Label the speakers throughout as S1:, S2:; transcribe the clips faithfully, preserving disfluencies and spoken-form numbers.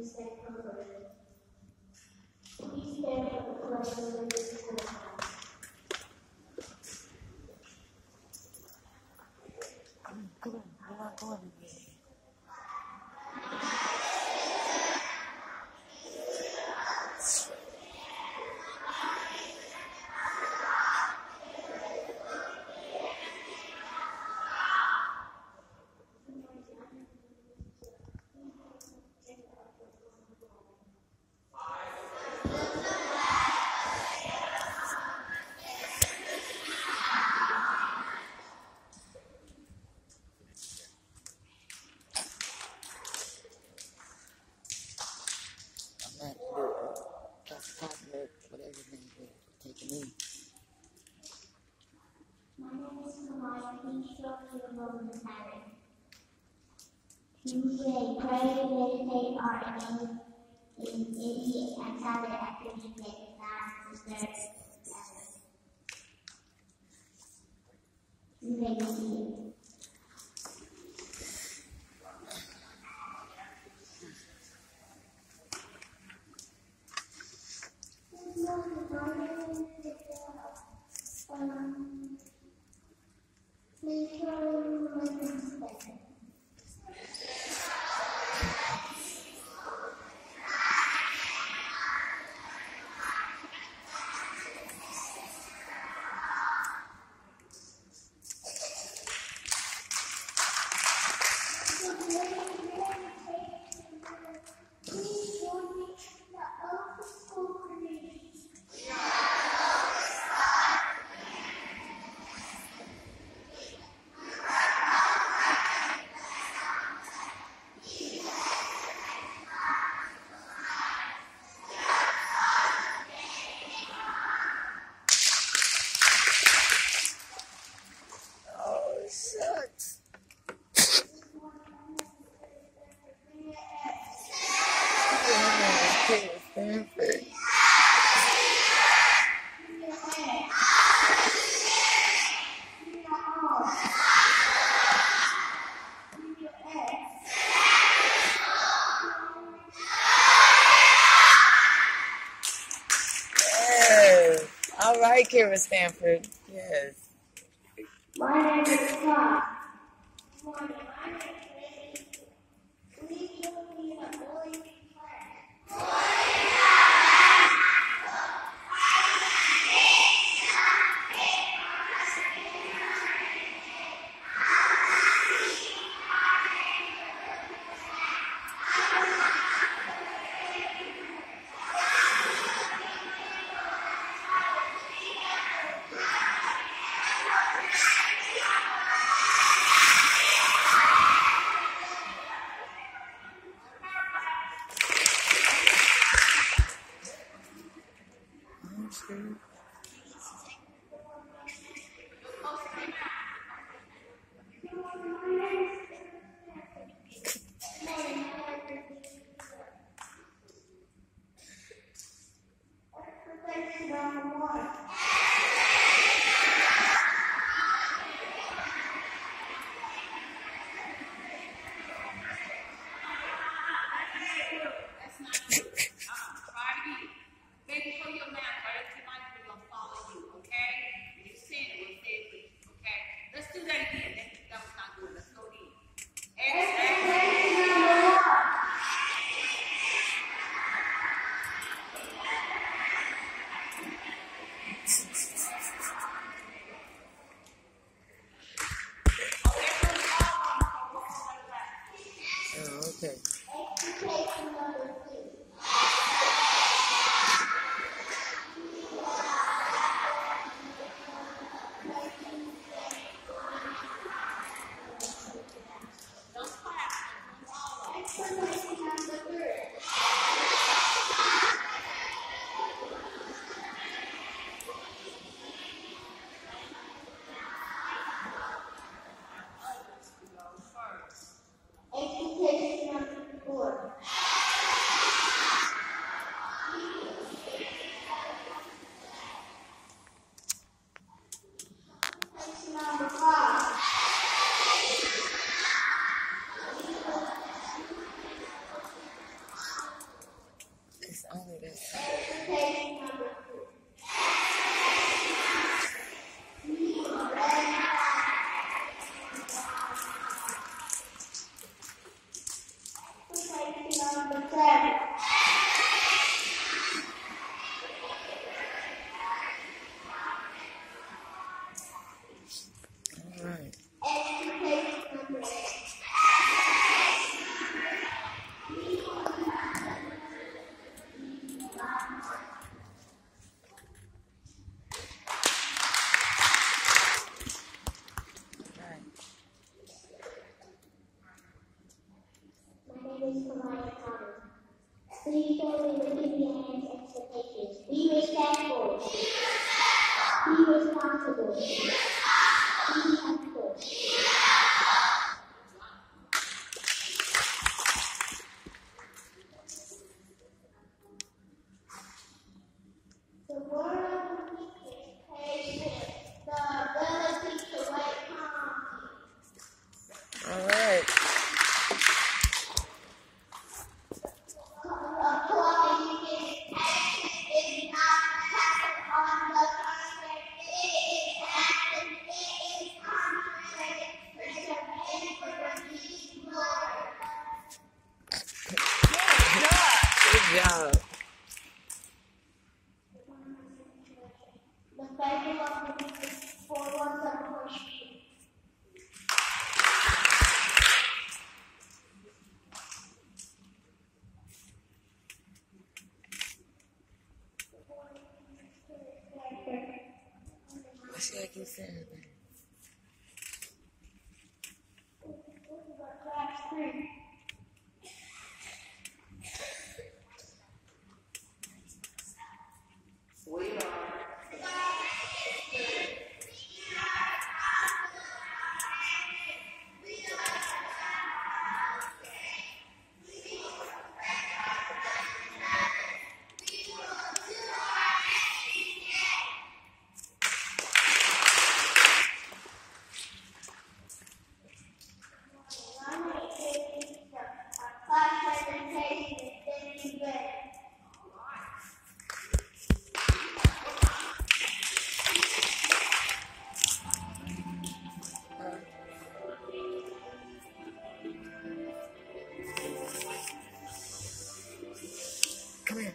S1: Come on, come on, come on. That little chocolate, whatever his name is, taking me.
S2: My name is Kamaya. Please show me the Roman pattern. Tuesday, pray, meditate, art, and in idiot and silent activity that not disturb others. Tuesday, meditate. Um, please show me the Roman pattern.
S1: Stanford. Yes. All right, Kira Stanford. Yes.
S2: My name is Tom. My name is Please show me the Holy Flag.
S1: Oh, okay.
S2: Expectation number two. Please join me in lifting your hands and expectations. Be respectful. Be responsible. Be helpful. The word of the week is patience, the ability to wait calmly.
S1: All right.
S2: A quality is patience is not passive on the contrary. It is active. It is concentrated. Preservation for the need Lord.
S1: Good job.
S2: The Bible of the week is four one seven four.
S1: What's that keep saying? We are.
S2: Class presentation is getting ready.
S1: Come here.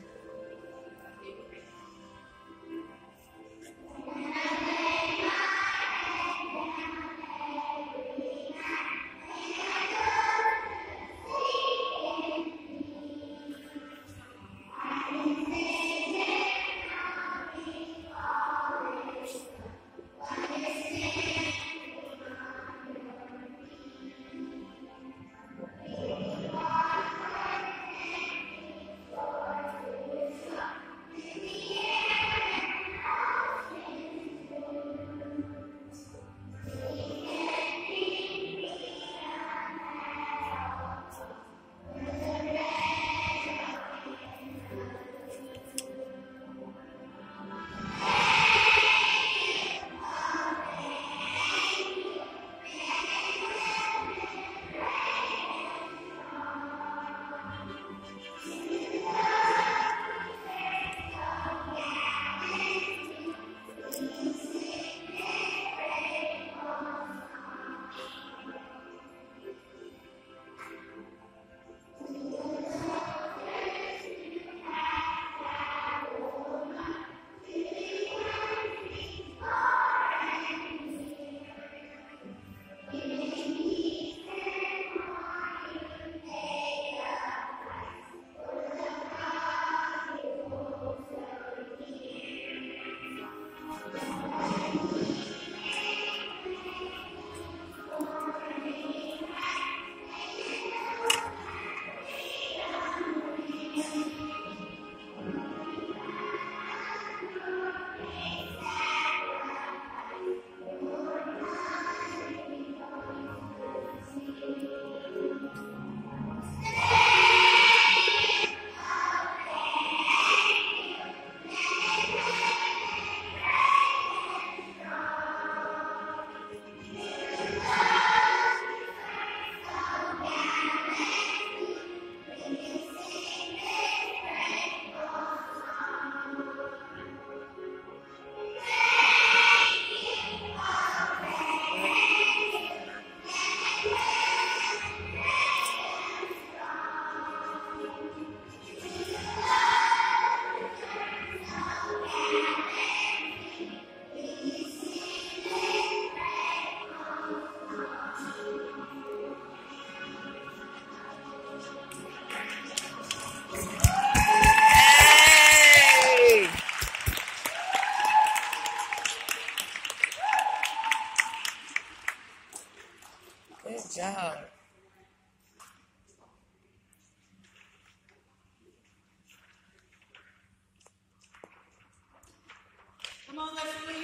S3: among us.